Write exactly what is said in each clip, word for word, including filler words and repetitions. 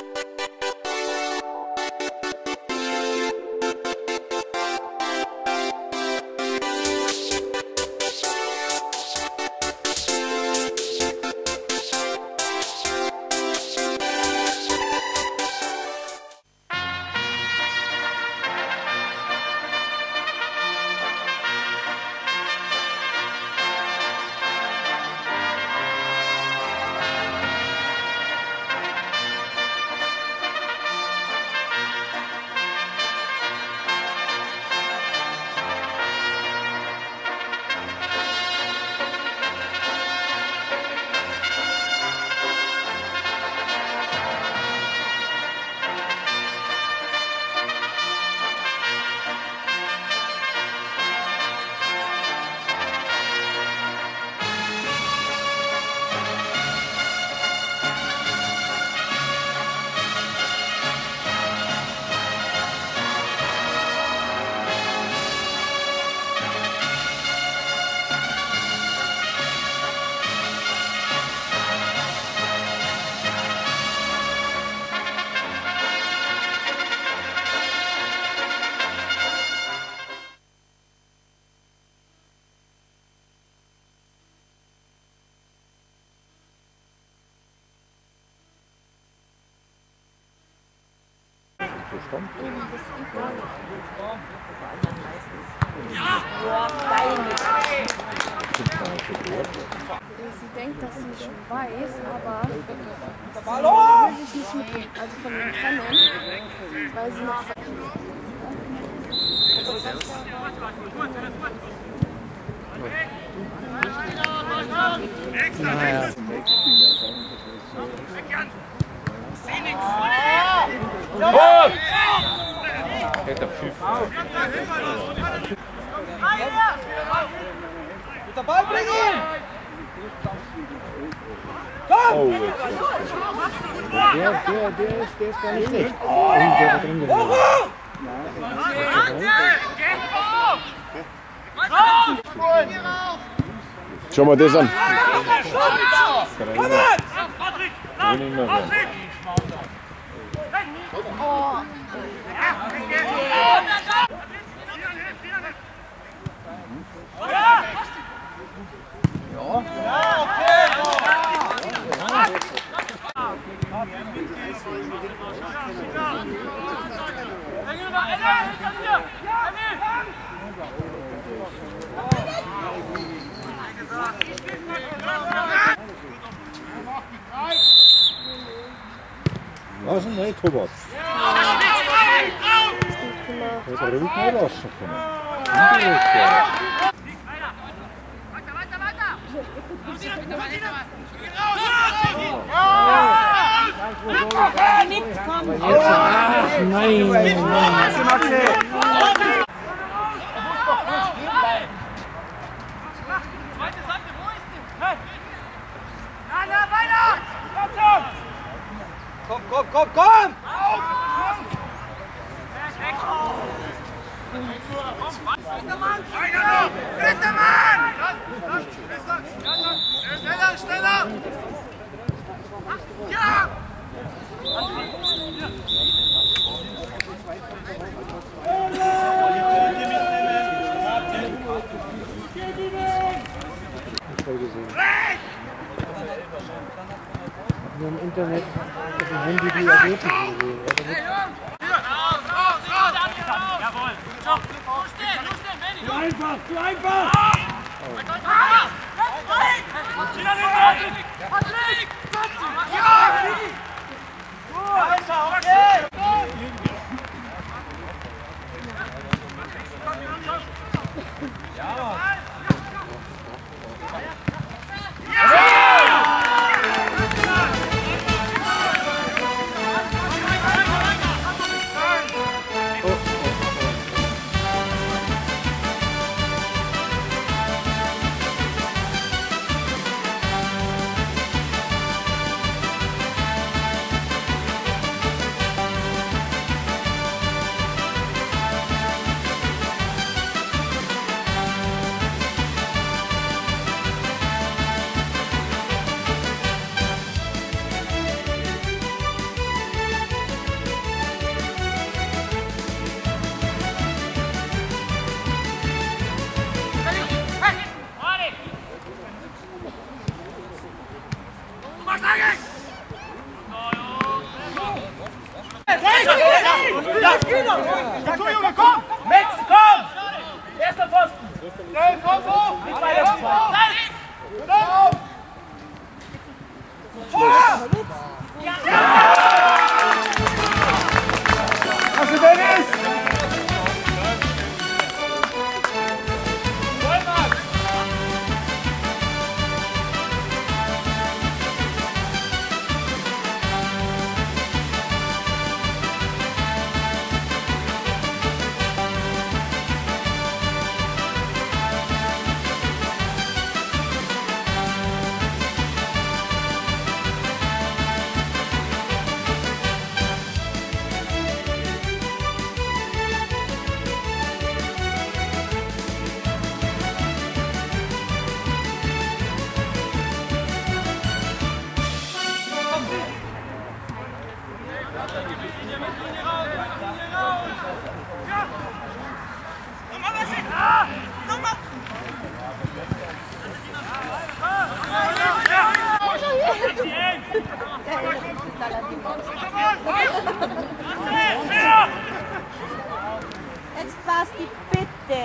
Stand? Sie denkt, dass sie schon weiß, aber sie will sich nicht mit, also von ihm trennen, weil sie noch Naja. Oh! Hätte Pfiff. Mit der Ball bringen! Oh, jetzt. Der, der, der ist, der ist gar nicht schlecht. Oh, der hat drin geblieben. Schau mal das an. Was ist denn nicht, Thomas? Das hat er nicht mehr lassen können. Ach nein, nein. Komm, komm, komm, komm! Dritter Mann! Dritter Mann! Schneller, schneller! Ja! Wir haben im Internet auf dem Handy die Ergebnisse gesehen. Jawohl! Zu einfach, zu einfach! Dazu, Junge, komm! Max, komm! Erster Pfosten! Schnell, komm hoch! Nicht weiter, zwei! Tor! Hast du Dennis? Jetzt war's die Bitte.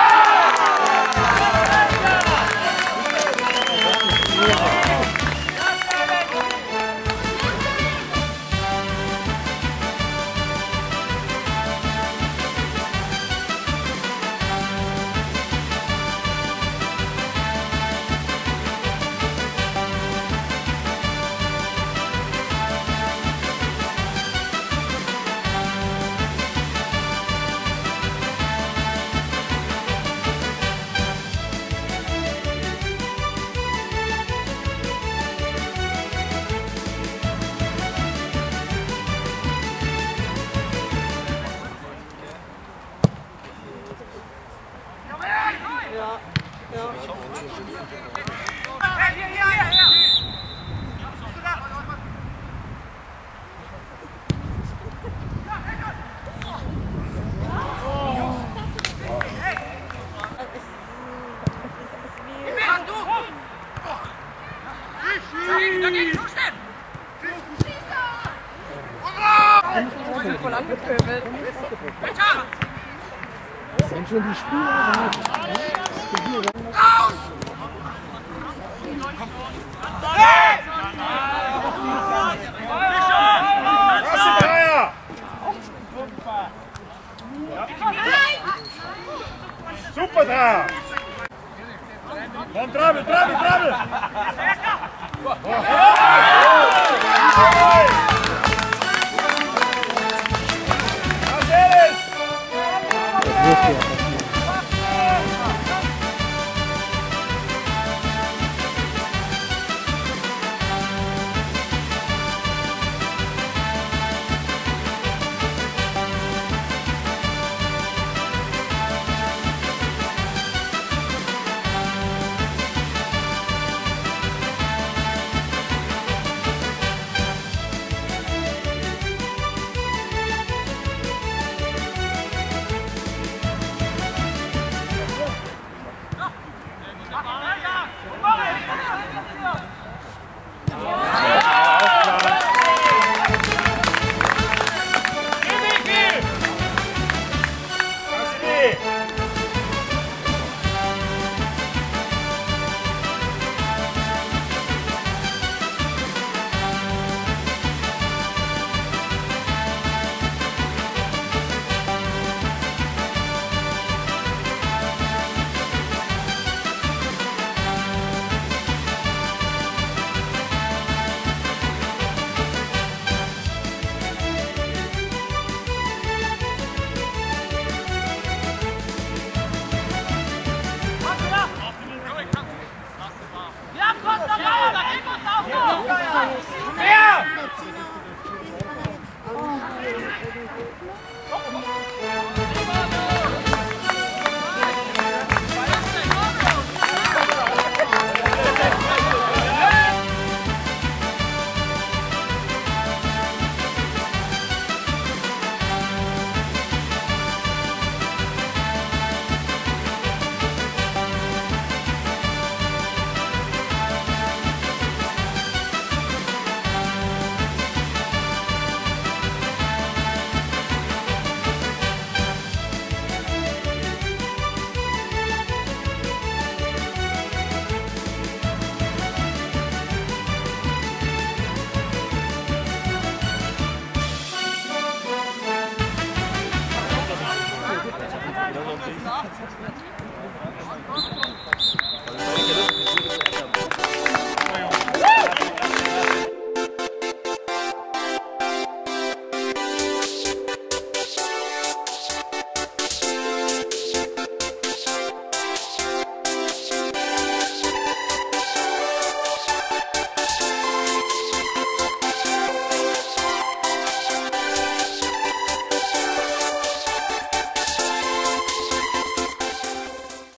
Voll angepöbelt. Wenn schon die Spieler Raus! Hey!